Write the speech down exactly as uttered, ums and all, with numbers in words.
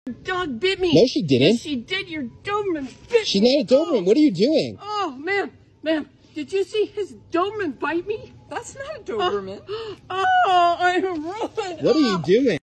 dog bit me. No, she didn't. Yes, she did. Your Doberman bit She's me. not a Doberman. Oh. What are you doing? Oh, man. Man, did you see his Doberman bite me? That's not a Doberman. Oh, oh I'm ruined. What are you doing?